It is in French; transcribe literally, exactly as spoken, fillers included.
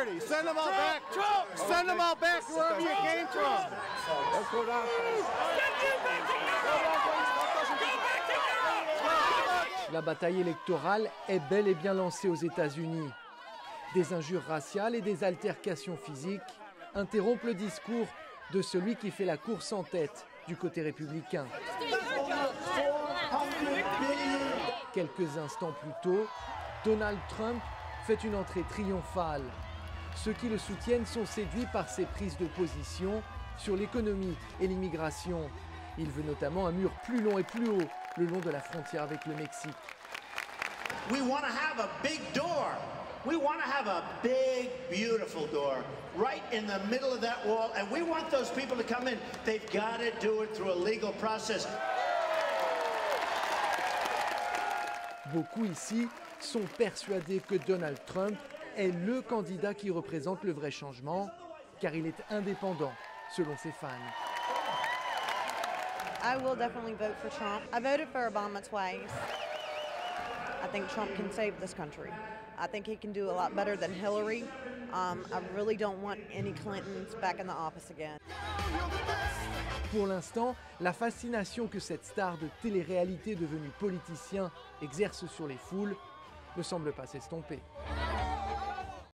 dirty. Send them all back. Trump. Send them all back wherever you came from. Let's go down. La bataille électorale est bel et bien lancée aux États-Unis. Des injures raciales et des altercations physiques interrompent le discours de celui qui fait la course en tête du côté républicain. Quelques instants plus tôt, Donald Trump fait une entrée triomphale. Ceux qui le soutiennent sont séduits par ses prises de position sur l'économie et l'immigration. Il veut notamment un mur plus long et plus haut le long de la frontière avec le Mexique. We want to have a big door. We want to have a big, beautiful door right in the middle of that wall, and we want those people to come in. They've got to do it through a legal process. Beaucoup ici sont persuadés que Donald Trump est le candidat qui représente le vrai changement, car il est indépendant, selon ses fans. I will definitely vote for Trump. I voted for Obama twice. I think Trump can save this country. I think he can do a lot better than Hillary. Um, I really don't want any Clintons back in the office again. Pour l'instant, la fascination que cette star de télé-réalité devenue politicien exerce sur les foules ne semble pas s'estomper.